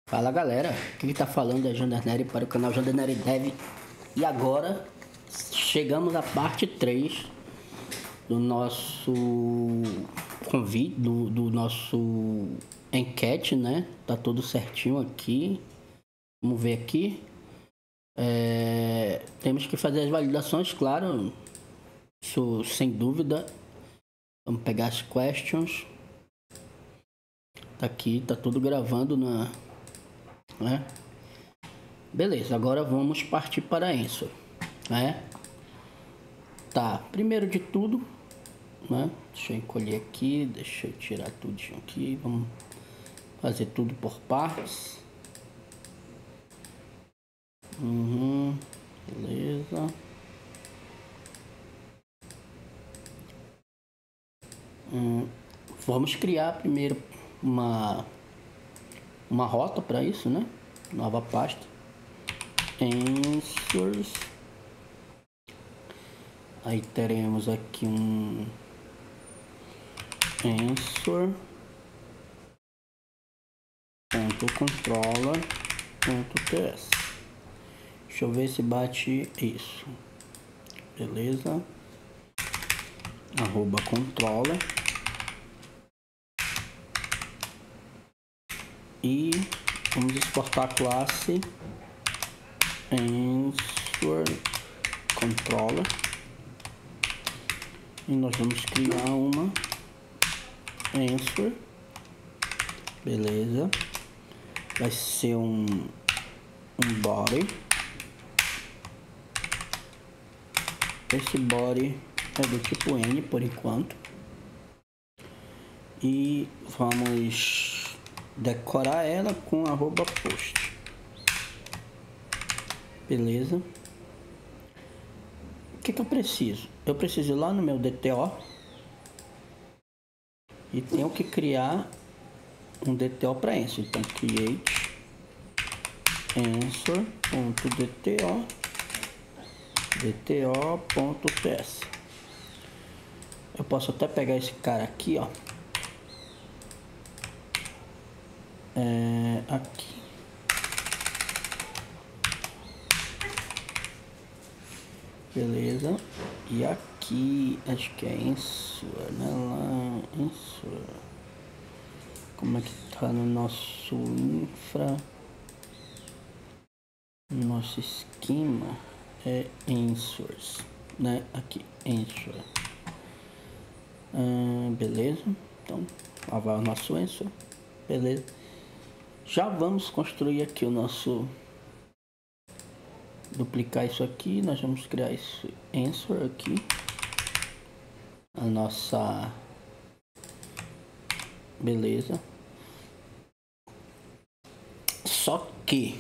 Fala galera, aqui tá falando é Jandarnery para o canal Jandarnery Dev. E agora chegamos à parte 3 do nosso convite, do nosso enquete, né? Tá tudo certinho aqui. Vamos ver aqui. Temos que fazer as validações, claro, isso sem dúvida. Vamos pegar as questions. Tá aqui, tá tudo gravando né? Beleza, agora vamos partir para isso, né? Tá, primeiro de tudo, né? Deixa eu encolher aqui, deixa eu tirar tudinho aqui, vamos fazer tudo por partes. Beleza. Vamos criar primeiro uma rota para isso, né? Nova pasta. Answers. Aí teremos aqui um answer.controller.ts. Deixa eu ver se bate isso. Beleza. @controller. E vamos exportar a classe answer_controller. E nós vamos criar uma answer. Beleza. Vai ser um body. Esse body é do tipo N por enquanto. E vamos decorar ela com @post. Beleza. O que eu preciso? Eu preciso ir lá no meu DTO e tenho que criar um DTO para isso. Então create answer.dto.ts. Eu posso até pegar esse cara aqui, ó. Aqui. Beleza. E aqui, acho que é answer, né? Lá, answer. Como é que tá no nosso infra? Nosso esquema é answers, né? Aqui, answer. Beleza. Então, lá vai o nosso answer. Beleza. Já vamos construir aqui o nosso... Duplicar isso aqui, nós vamos criar esse answer aqui. A nossa... Beleza. Só que...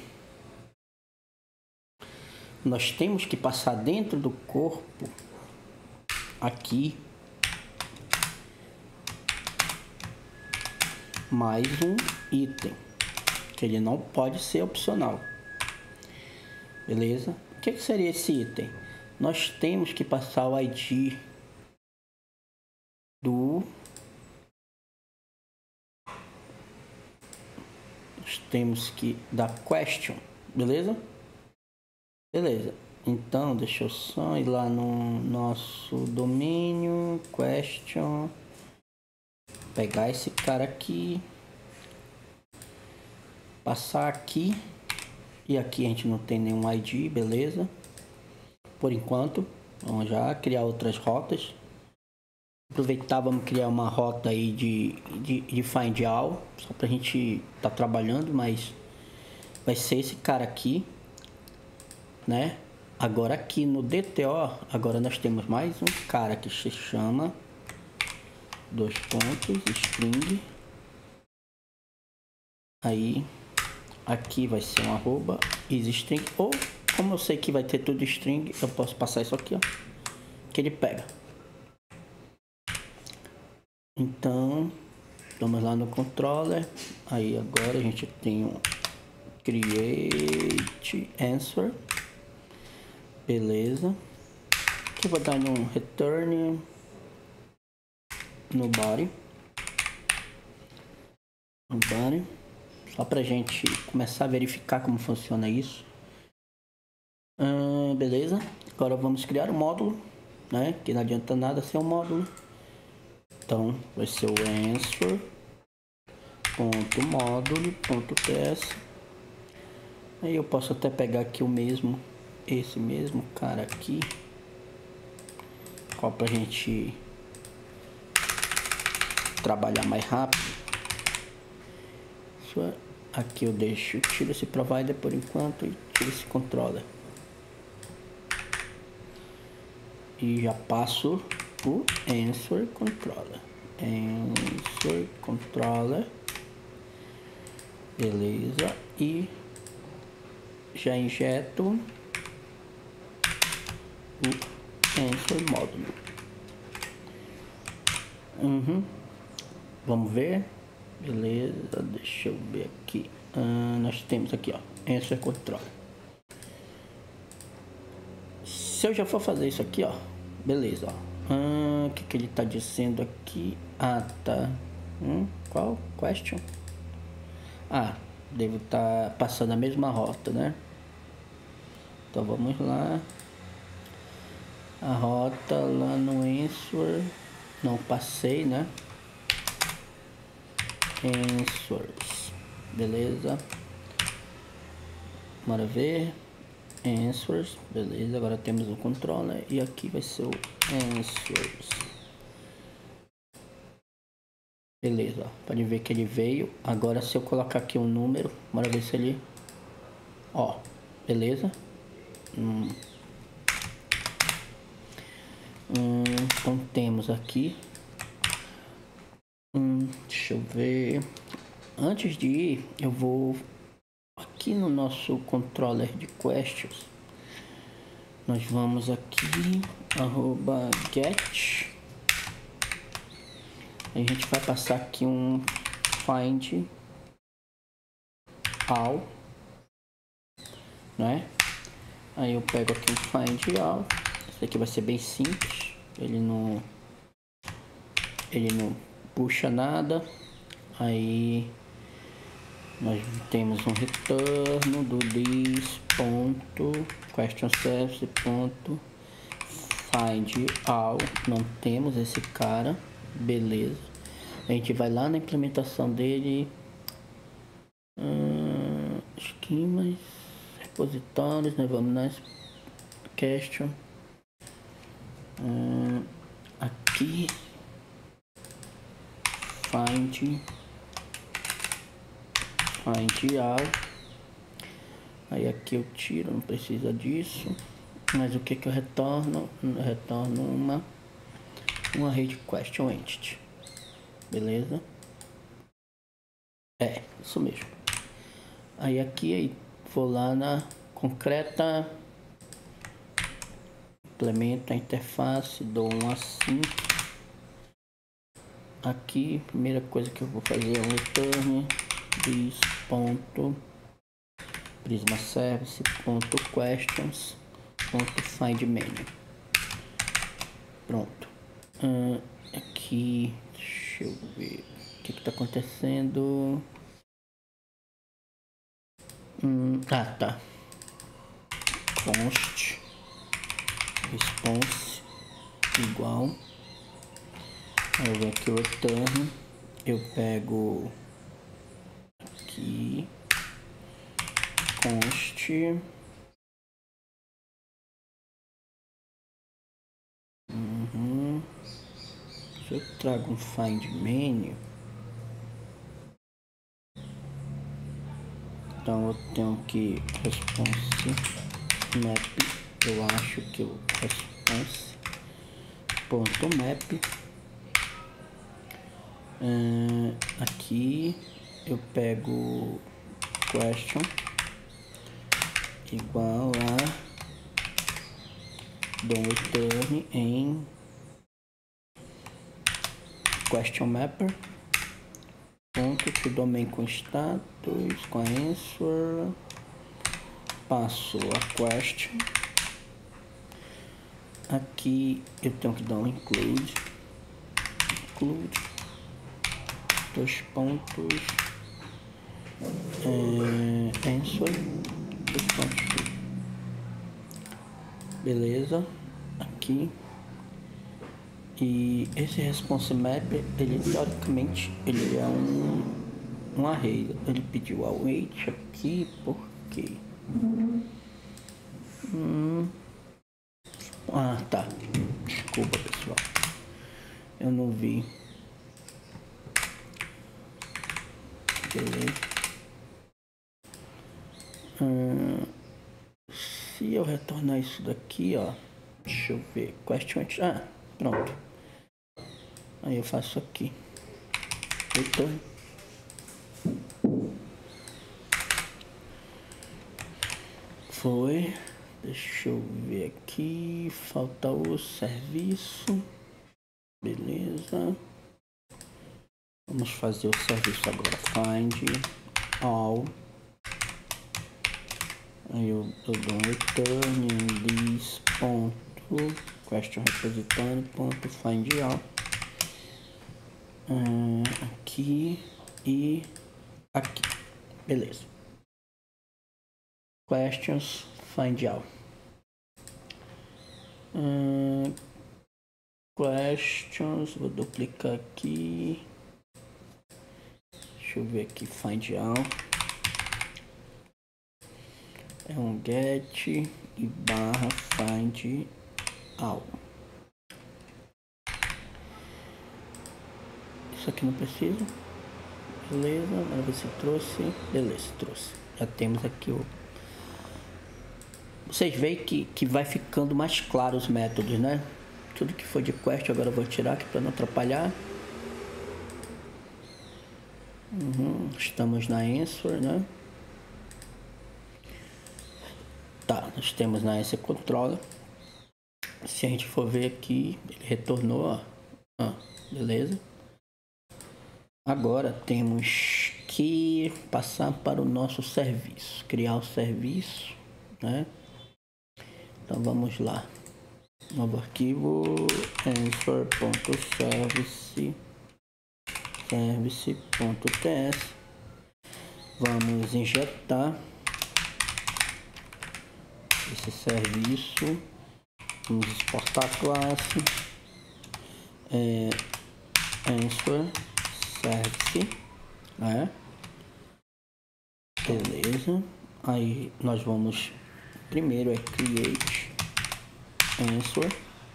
nós temos que passar dentro do corpo... Aqui... mais um item. Que ele não pode ser opcional. Beleza? O que seria esse item? Nós temos que passar o ID do... Nós temos que dar question. Beleza? Beleza. Então, deixa eu só ir lá no nosso domínio. Question. Pegar esse cara aqui. Passar aqui. E aqui a gente não tem nenhum ID, beleza? Por enquanto, vamos já criar outras rotas. Aproveitar, vamos criar uma rota aí de find all, só pra gente tá trabalhando, mas vai ser esse cara aqui, né? Agora aqui no DTO, agora nós temos mais um cara que se chama string. Aí aqui vai ser um @isString, ou como eu sei que vai ter tudo string, eu posso passar isso aqui, ó, que ele pega. Então, vamos lá no controller. Aí agora a gente tem um create answer. Beleza. Aqui eu vou dar um return no body. Só pra gente começar a verificar como funciona isso. Beleza. Agora vamos criar um módulo, né? Que não adianta nada ser um módulo. Então vai ser o answer.módulo.ts. Aí eu posso até pegar aqui esse mesmo cara aqui, qual pra gente trabalhar mais rápido. Aqui eu tiro esse provider por enquanto e tiro esse controller. E já passo o answer controller. Answer controller. Beleza. E já injeto o answer módulo. Vamos ver. Beleza, deixa eu ver aqui. Nós temos aqui, ó, answer controller. Se eu já for fazer isso aqui, ó, beleza, ó. O que ele tá dizendo aqui? Tá. Qual? Question? Devo estar passando a mesma rota, né? Então vamos lá. A rota lá no answer. Não passei, né? Answers. Beleza. Bora ver. Answers. Beleza. Agora temos o controller. E aqui vai ser o answers. Beleza. Pode ver que ele veio. Agora se eu colocar aqui um número. Bora ver se ele... Ó. Beleza. Então temos aqui. Deixa eu ver. Antes de ir, eu vou aqui no nosso controller de questions. Nós vamos aqui @get. A gente vai passar aqui um find all, né? Aí eu pego aqui um find all. Esse aqui vai ser bem simples. Ele não puxa nada. Aí nós temos um retorno do this.questionService.find all. Não temos esse cara. Beleza. A gente vai lá na implementação dele. Esquemas, repositórios, né? Vamos na question. Aqui find all. Aí aqui eu tiro, não precisa disso. Mas o que eu retorno? Eu retorno uma rede question entity. Beleza? Isso mesmo. Aí aqui vou lá na concreta, implemento a interface, dou um assim. Aqui, primeira coisa que eu vou fazer é um return this.prismaservice.questions.findMenu. Pronto. Aqui, deixa eu ver o que está acontecendo. Tá. Const response igual. Aí eu venho aqui o return. Eu pego aqui const se eu trago um find menu, então eu tenho que response map. Eu acho que o response.map. Aqui eu pego question igual a dou um return em question mapper ponto to domain com status com answer, passo a question. Aqui eu tenho que dar um include 2 pontos answer, beleza, aqui. E esse response map, ele teoricamente ele é um array. Ele pediu await aqui porque ah, tá, desculpa pessoal, eu não vi. Beleza. Se eu retornar isso daqui, ó, deixa eu ver, questions, pronto. Aí eu faço aqui, return. Foi, deixa eu ver aqui, falta o serviço, beleza. Vamos fazer o serviço agora, find all. Aí eu dou um return this ponto question repository ponto find all, aqui e aqui, beleza. Questions find all, questions, vou duplicar aqui, deixa eu ver aqui, find all é um get e barra find all. Isso aqui não precisa, beleza, vamos ver se trouxe, beleza, trouxe. Já temos aqui o... Vocês veem que vai ficando mais claro os métodos, né? Tudo que for de quest agora eu vou tirar aqui para não atrapalhar. Estamos na answer, né? Tá, nós temos na answer controller. Se a gente for ver aqui, ele retornou, ó, beleza. Agora temos que passar para o nosso serviço, criar o serviço, né? Então vamos lá, novo arquivo, answer.service.ts. Vamos injetar esse serviço, vamos exportar a classe answer service, né? Beleza. Aí nós vamos primeiro create answer,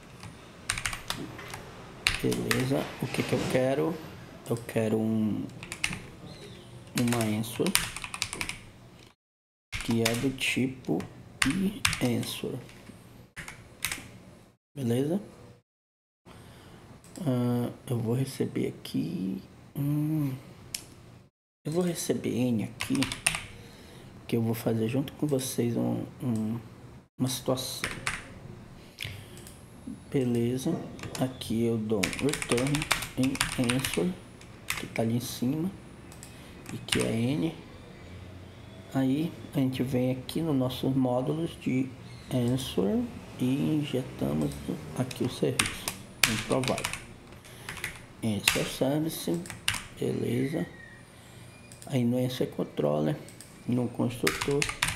beleza. O que eu quero? Eu quero uma answer que é do tipo answer, beleza. Eu vou receber aqui eu vou receber n aqui, que eu vou fazer junto com vocês uma situação, beleza. Aqui eu dou um return em answer, que tá ali em cima e que é n. Aí a gente vem aqui nos nossos módulos de answer e injetamos aqui o serviço em provide answer service, beleza. Aí no answer controller, no construtor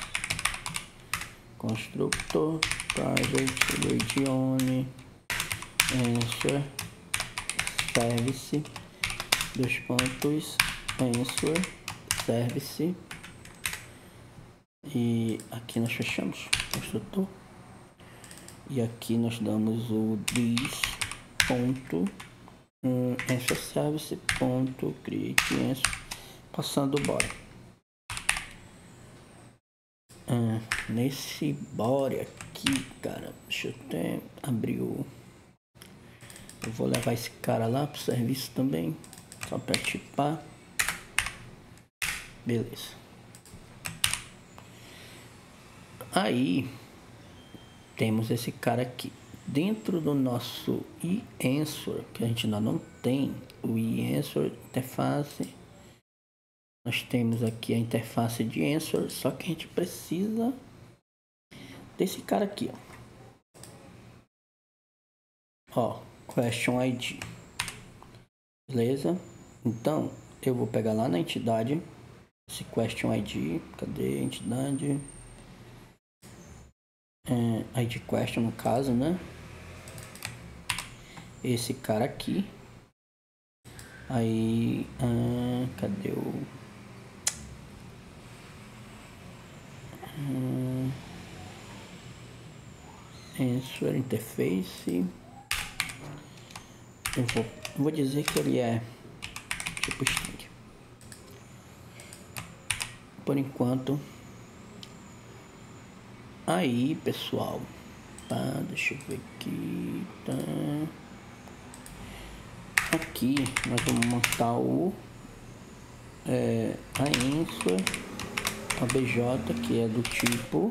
private region answer service answer service, e aqui nós fechamos construtor e aqui nós damos o this ponto answer service ponto create answer, passando o body. Nesse body aqui, cara, deixa eu até abrir eu vou levar esse cara lá pro serviço também, só para tipar, beleza. Aí temos esse cara aqui dentro do nosso eAnswer, que a gente ainda não tem o eAnswer interface. Nós temos aqui a interface de answer, só que a gente precisa desse cara aqui, ó, question ID, beleza. Então eu vou pegar lá na entidade esse question ID, cadê a entidade? ID question no caso, né? Esse cara aqui. Aí, cadê o... answer interface. Eu vou dizer que ele é tipo string. Por enquanto. Aí, pessoal. Tá, deixa eu ver aqui. Tá. Aqui nós vamos montar o a answer obj, que é do tipo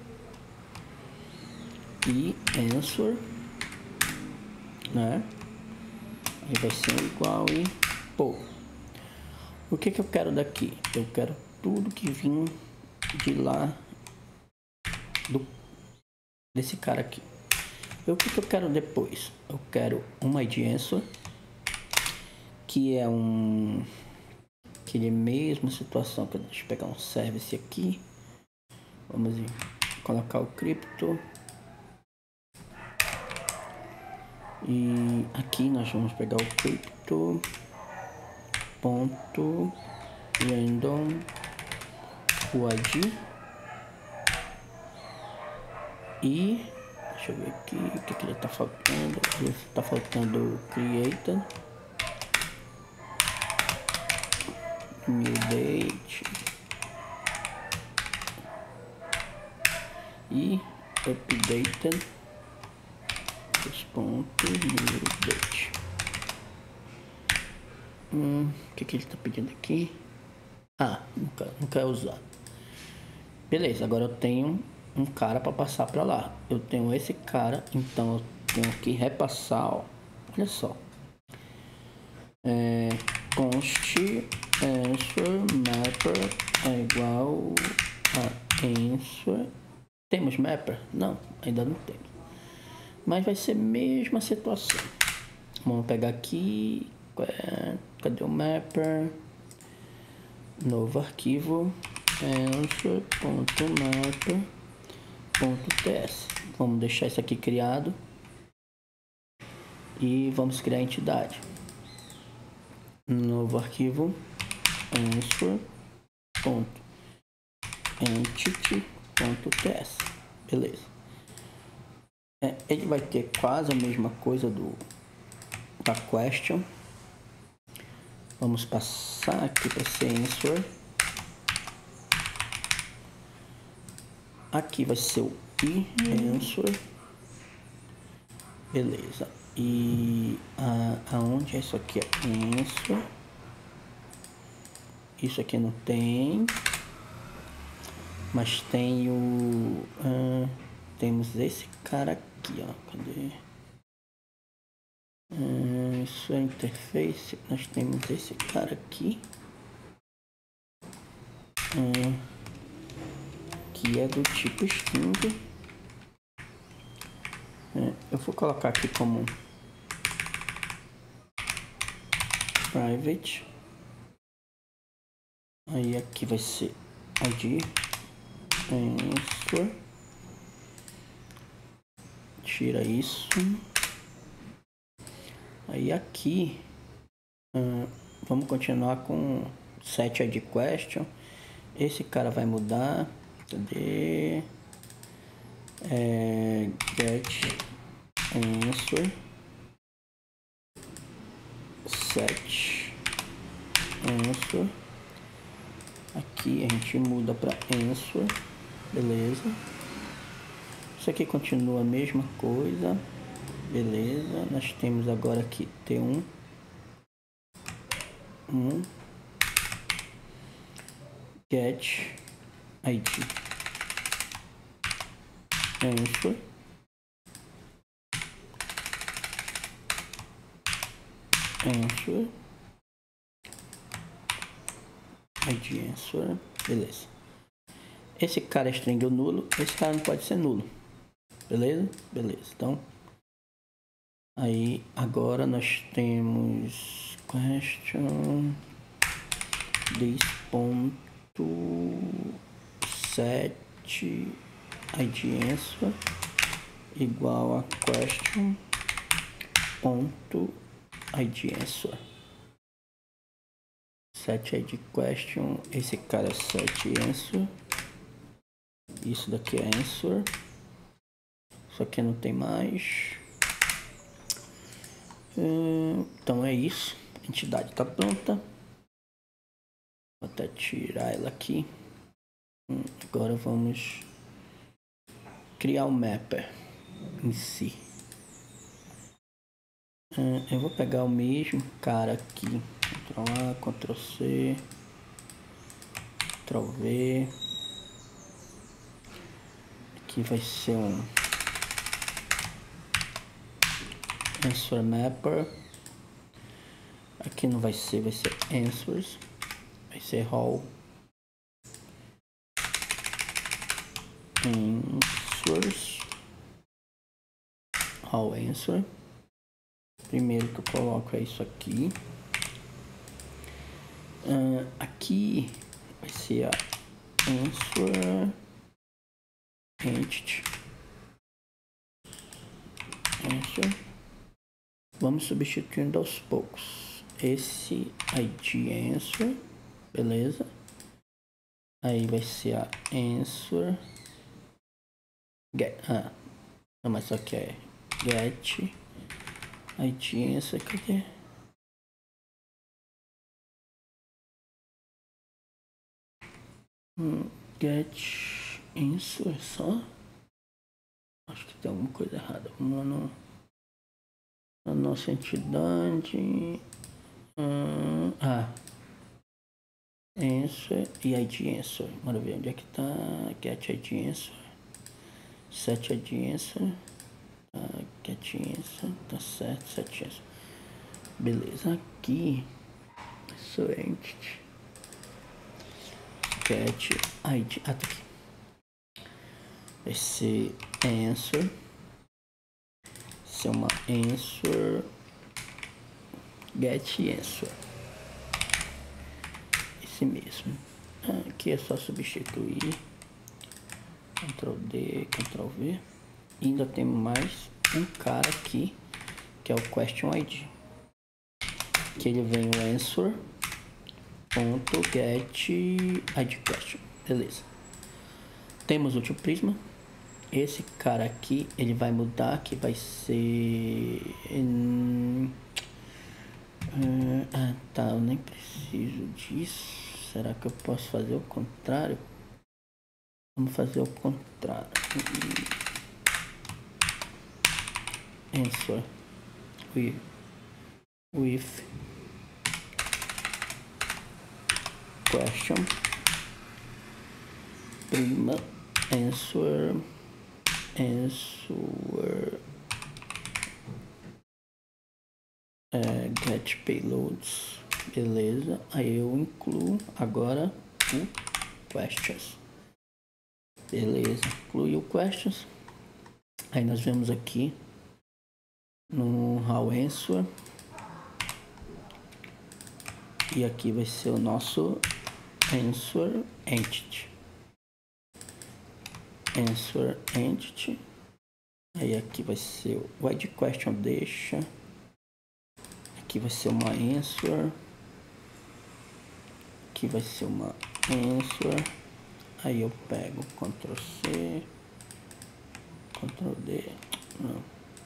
e answer, né? Aí vai ser igual e pô. O que eu quero daqui? Eu quero tudo que vim de lá desse cara aqui. E o que eu quero depois? Eu quero uma id answer, que é aquele mesma situação que deixa eu pegar um service aqui. Vamos colocar o crypto. E aqui nós vamos pegar o crypto ponto random UID e deixa eu ver aqui o que ele está faltando. Ele está faltando created new date e updated ponto new date. O que ele está pedindo aqui? Nunca é usado. Beleza, agora eu tenho um cara para passar para lá. Eu tenho esse cara, então eu tenho que repassar, ó. Olha só. Const answer mapper é igual a answer. Temos mapper? Não, ainda não temos. Mas vai ser a mesma situação. Vamos pegar aqui. Cadê o mapper? Novo arquivo. answer.mapper.ts. Vamos deixar isso aqui criado. E vamos criar a entidade. Novo arquivo. answer.entity.ts. Beleza. Ele vai ter quase a mesma coisa da question. Vamos passar aqui para ser answer. Aqui vai ser o answer. Beleza. E aonde é isso aqui? É answer. Isso aqui não tem. Mas tem o... temos esse cara aqui, ó. Cadê? Isso é interface. Nós temos esse cara aqui. Que é do tipo string. Eu vou colocar aqui como private. Aí aqui vai ser id answer. Tira isso. Aí aqui vamos continuar com set id question. Esse cara vai mudar. Cadê? Get answer set answer. Aqui a gente muda para answer. Beleza. Isso aqui continua a mesma coisa. Beleza. Nós temos agora aqui T1 get id answer id answer. Beleza. Esse cara é string nulo, esse cara não pode ser nulo. Beleza? Beleza. Então aí agora nós temos question this set id answer igual a question ponto id answer. Set id question, esse cara é set answer, isso daqui é answer, isso aqui não tem mais. Então é isso, a entidade está pronta. Vou até tirar ela aqui. Agora vamos criar o mapper em si. Eu vou pegar o mesmo cara aqui, Ctrl A, Ctrl C, Ctrl V. Aqui vai ser um answer mapper. Aqui não vai ser, vai ser answers, vai ser raw answers, raw answer. Primeiro que eu coloco é isso aqui. Aqui vai ser a answer entity answer. Vamos substituindo aos poucos. Esse id answer, beleza? Aí vai ser a answer get. Não, mas só que é get id answer, cadê? Get answer só. Acho que tem alguma coisa errada. Vamos na nossa entidade. Answer e id answer. Bora ver onde é que tá. Get id answer. Set id answer. Get answer. Tá certo. Set answer. Beleza. Aqui. Answer entity. Get id. Tá aqui. Vai ser answer. Ser uma answer. Get answer. Esse mesmo. Aqui é só substituir. Ctrl D, Ctrl V. E ainda temos mais um cara aqui, que é o question ID. Que ele vem o answer ponto get id question. Beleza. Temos o útil prisma. Esse cara aqui, ele vai mudar, que vai ser... tá, eu nem preciso disso. Será que eu posso fazer o contrário? Vamos fazer o contrário. Answer with question prima answer get payloads, beleza. Aí eu incluo agora o questions, beleza. Inclui o questions. Aí nós vemos aqui no raw answer, e aqui vai ser o nosso answer entity. Answer entity. Aí aqui vai ser o id question deixa. Aqui vai ser uma answer. Aqui vai ser uma answer. Aí eu pego Ctrl C, Ctrl D. Não.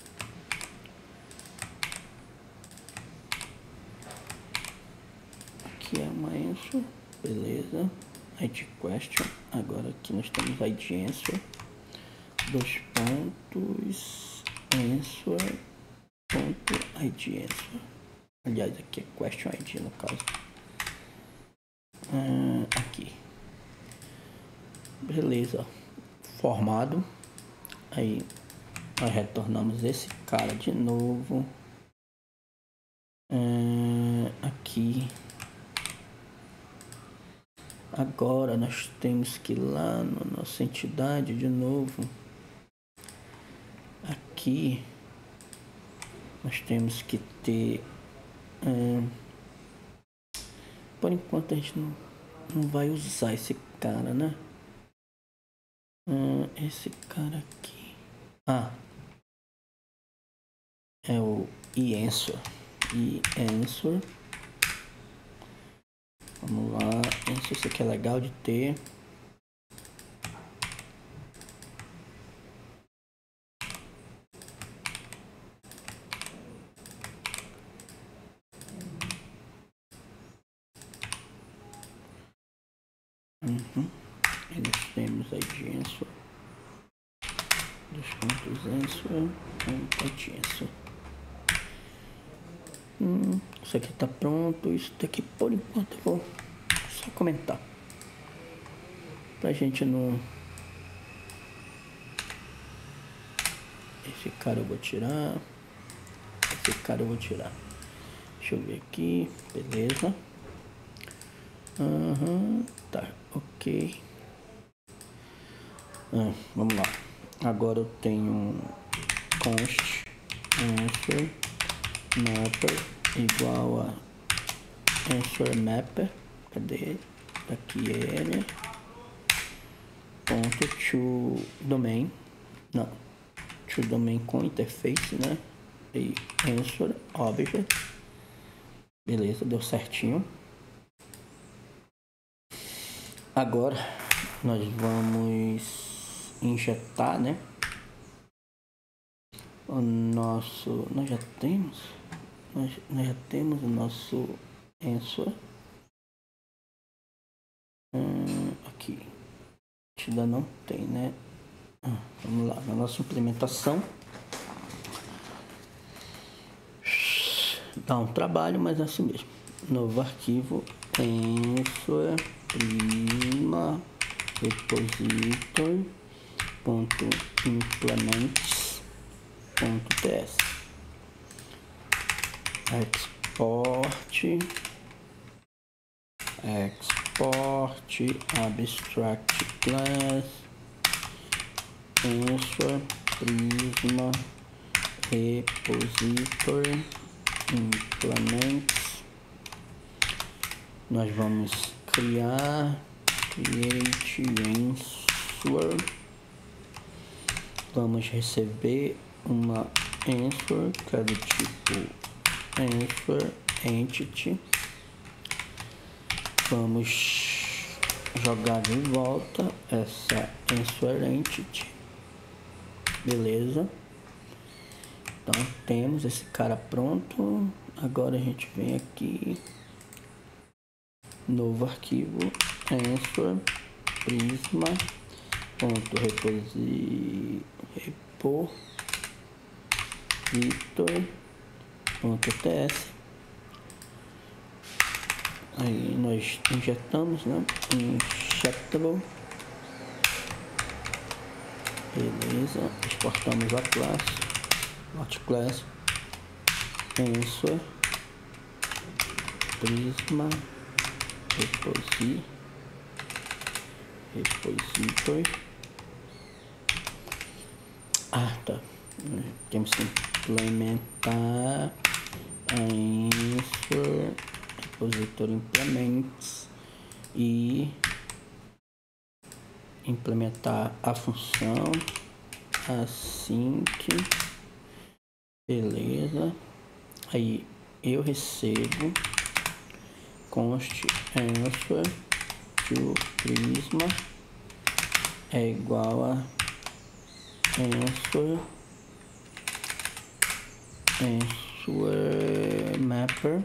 Aqui é uma answer, beleza. id question. Agora aqui nós temos id answer. Dois pontos answer ponto id answer. Aliás, aqui é question id no caso. Aqui, beleza, formado. Aí nós retornamos esse cara de novo. Aqui agora nós temos que ir lá na nossa entidade de novo. Aqui nós temos que ter por enquanto a gente não vai usar esse cara, né? Esse cara aqui. É o eAnswer. eAnswer. Vamos lá. Isso aqui é legal de ter. Eles temos aí de answer. 2 pontos answer. Answer. Isso aqui tá pronto. Isso daqui por enquanto eu vou só comentar. Pra gente não... Esse cara eu vou tirar. Esse cara eu vou tirar. Deixa eu ver aqui. Beleza. Tá, ok. Vamos lá. Agora eu tenho const answer mapper igual a answer mapper. Cadê? Aqui ele. Ponto to domain. Não. To domain com interface, né? E answer object. Beleza, deu certinho. Agora nós vamos injetar, né? O nosso... Nós já temos o nosso answer. Aqui. Ainda não tem, né? Vamos lá, na nossa implementação. Dá um trabalho, mas é assim mesmo. Novo arquivo answer prima repository.implements.ts export abstract class answer prisma repository implements. Nós vamos criar create answer. Vamos receber uma answer que é do tipo answer entity. Vamos jogar de volta essa answer entity. Beleza. Então temos esse cara pronto. Agora a gente vem aqui, novo arquivo answer prisma.repository.ts. Aí nós injetamos, né? Injectable. Beleza. Exportamos a classe. Not class. Answer. Prisma. Repository. Tá. Temos que implementar a answer repository implements e implementar a função async. Beleza. Aí eu recebo const answer to prisma é igual a answer mapper.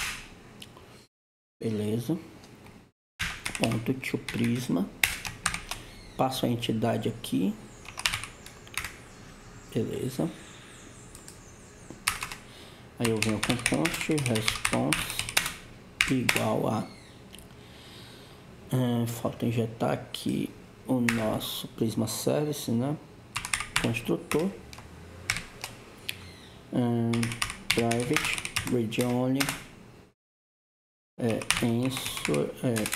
Beleza. Ponto to prisma. Passo a entidade aqui. Beleza. Aí eu venho com const response igual a falta injetar aqui o nosso prisma service, né? Construtor private region only answer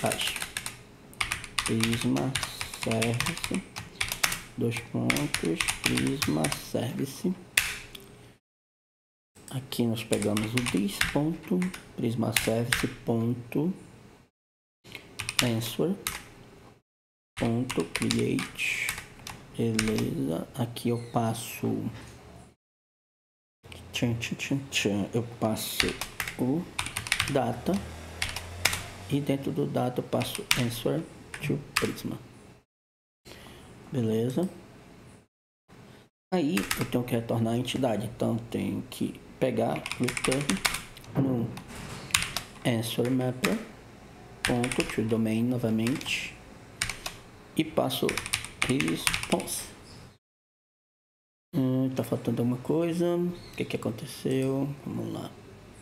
prisma service 2 pontos prisma service. Aqui nós pegamos o this ponto prisma service ponto answer ponto create, beleza. Aqui eu passo eu passo o data e dentro do data eu passo answer to prisma, beleza. Aí eu tenho que retornar a entidade, então tenho que pegar return no answer mapper ponto to domain novamente e passo response. Tá faltando alguma coisa. O que aconteceu? Vamos lá.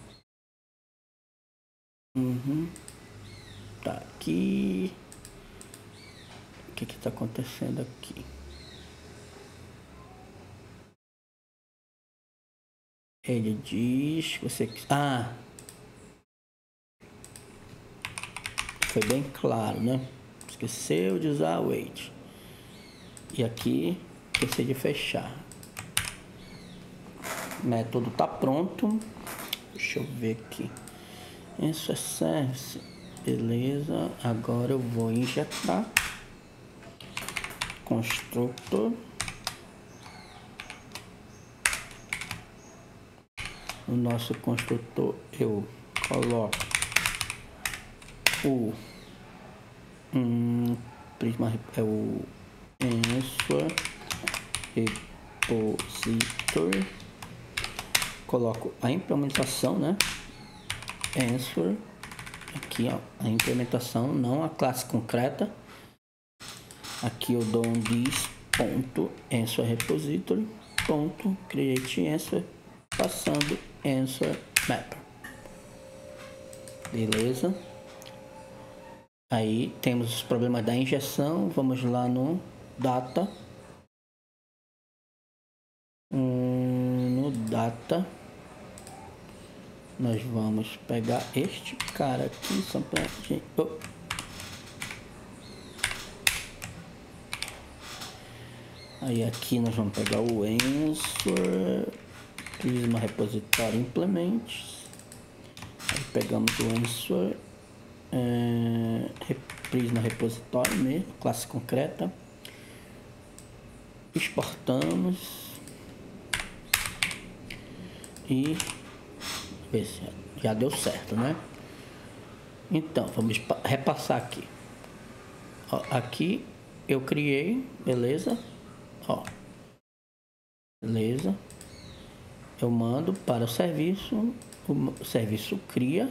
Tá aqui. O que tá acontecendo aqui? Ele diz você foi bem claro, né? Esqueceu de usar wait. E aqui esqueci de fechar. O método tá pronto. Deixa eu ver aqui. Isso é service. Beleza. Agora eu vou injetar construtor. O nosso construtor eu coloco o prisma é o answer repository, coloco a implementação, né? Answer aqui, ó, a implementação, não a classe concreta. Aqui eu dou um this ponto answer repository ponto create answer passando answer mapper, beleza. Aí temos os problemas da injeção. Vamos lá no data. No data nós vamos pegar este cara aqui só pra gente... Aí aqui nós vamos pegar o answer prisma repositório implements. Aí pegamos o answer prisma repositório mesmo, classe concreta, exportamos e ver se já deu certo, né? Então vamos repassar aqui. Ó, aqui eu criei, beleza? Ó, beleza. Eu mando para o serviço cria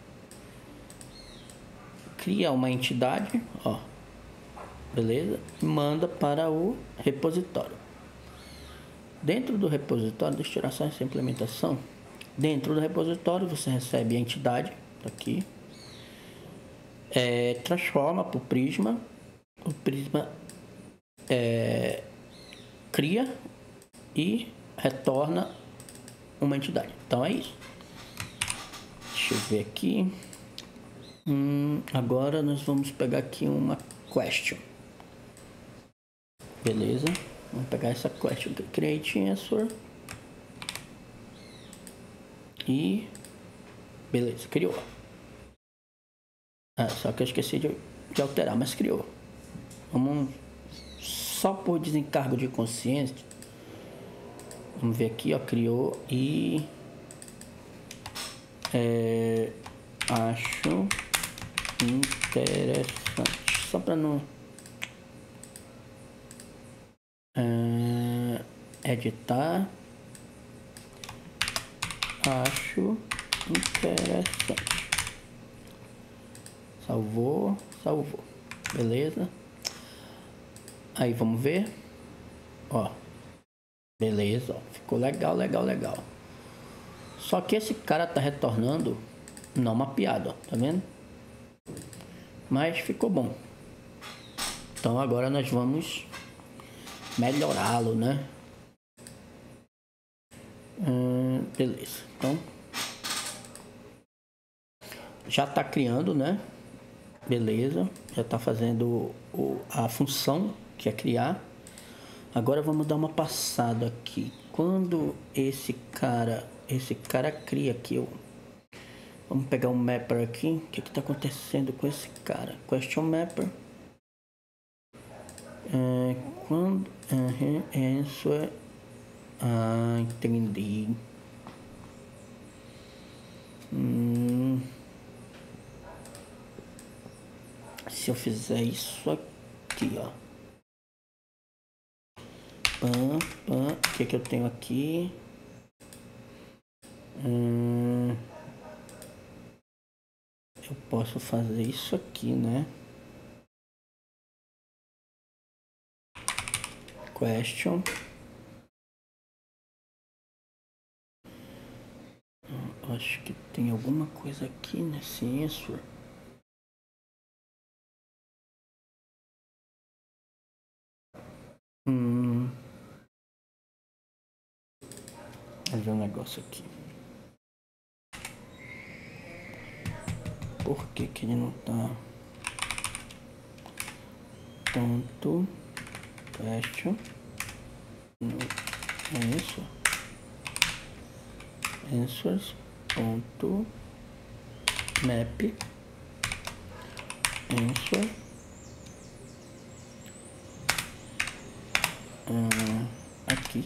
uma entidade, ó, beleza? E manda para o repositório. Dentro do repositório, deixa eu tirar só essa implementação. Dentro do repositório você recebe a entidade aqui, transforma para o Prisma, cria e retorna uma entidade. Então é isso. Deixa eu ver aqui. Agora nós vamos pegar aqui uma question. Beleza? Vamos pegar essa question, create answer. E beleza, criou. Só que eu esqueci de alterar, mas criou. Vamos só por desencargo de consciência. Vamos ver aqui, ó, criou e acho interessante, só para não editar, acho interessante, salvou, beleza. Aí vamos ver, ó, beleza, ó, ficou legal. Só que esse cara tá retornando não mapeado, ó, tá vendo? Mas ficou bom. Então agora nós vamos melhorá-lo, né? Beleza. Então já tá criando, né? Beleza. Já tá fazendo a função que é criar. Agora vamos dar uma passada aqui. Quando esse cara cria aqui, Vamos pegar um mapper aqui. O que tá acontecendo com esse cara? Question mapper. Quando... answer... entendi. Se eu fizer isso aqui, ó. O que eu tenho aqui? Eu posso fazer isso aqui, né? Question. Acho que tem alguma coisa aqui nesse answer. Vou ver um negócio aqui. Por que que ele não tá? Ponto. Question. É isso. Answers. Ponto. Map. Answer. Aqui.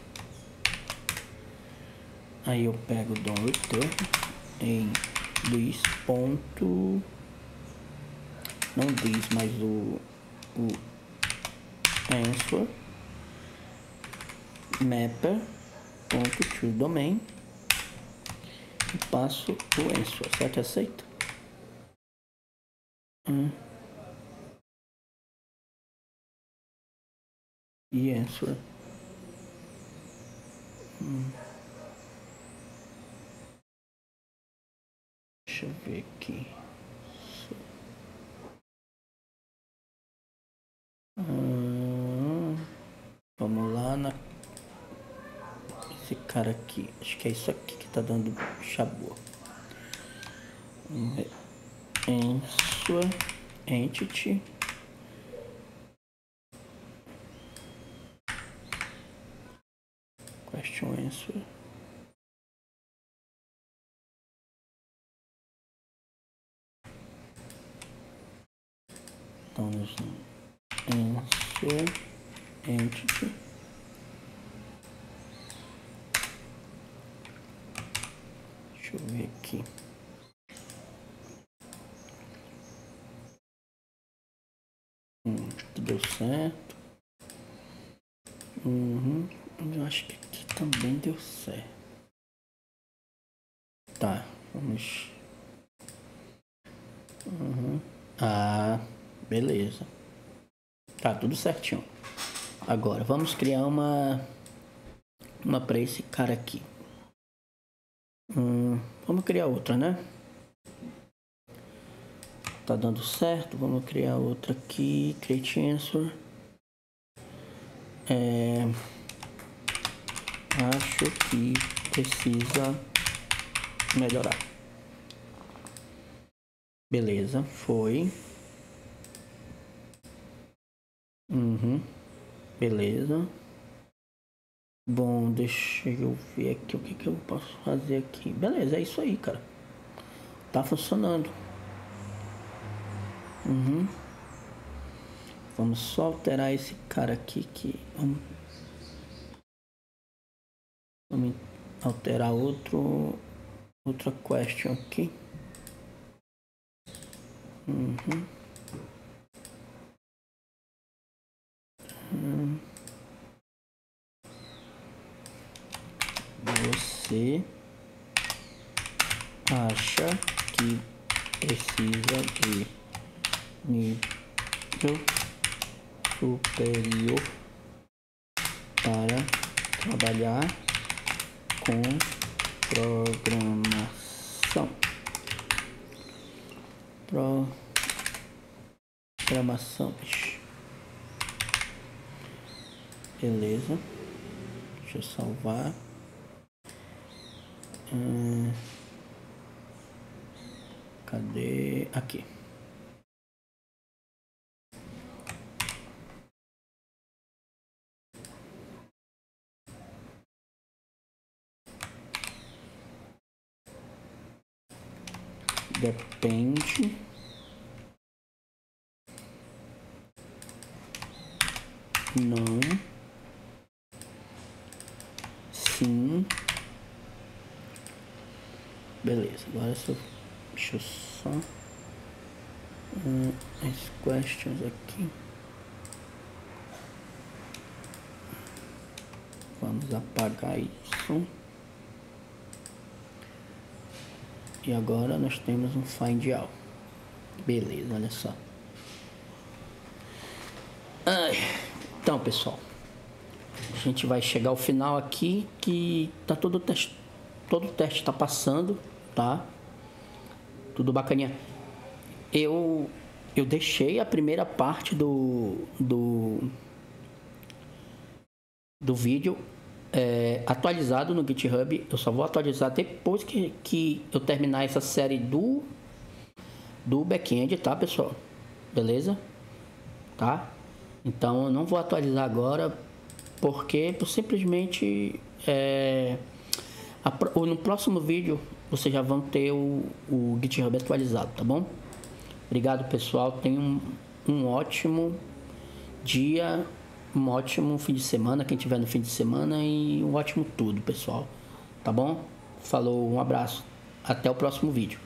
Aí eu pego o DOM return em this ponto. Não this, mas o answer mapper ponto to domain e passo o answer. Será que aceita? E answer. Deixa eu ver aqui. Vamos lá na... Esse cara aqui. Acho que é isso aqui que tá dando chabu. Answer entity. Question answer. Então, answer entity. Deixa eu ver aqui. Deu certo. Eu acho que aqui também deu certo. Tá, vamos. Beleza. Tá tudo certinho. Agora vamos criar uma para esse cara aqui. Vamos criar outra, né? Tá dando certo. Vamos criar outra aqui. Create answer. Acho que precisa melhorar. Beleza, foi. Beleza. Bom, deixa eu ver aqui o que eu posso fazer aqui. Beleza, é isso aí, cara. Tá funcionando. Vamos só alterar esse cara aqui que... Vamos alterar outra question aqui. Você acha que precisa de nível superior para trabalhar com programação? Beleza. Deixa eu salvar. Cadê? Aqui. depende não sim. Beleza, agora deixa eu só as questions aqui. Vamos apagar isso. E agora nós temos um find all. Beleza, olha só. Então, pessoal, a gente vai chegar ao final aqui, que tá todo o teste tá passando, tá? Tudo bacaninha. Eu deixei a primeira parte do vídeo atualizado no GitHub. Eu só vou atualizar depois que eu terminar essa série do back-end, tá, pessoal? Beleza? Tá? Então eu não vou atualizar agora porque simplesmente no próximo vídeo vocês já vão ter o GitHub atualizado, tá bom? Obrigado, pessoal. Tenham um ótimo dia, um ótimo fim de semana, quem tiver no fim de semana, e um ótimo tudo, pessoal. Tá bom? Falou, um abraço. Até o próximo vídeo.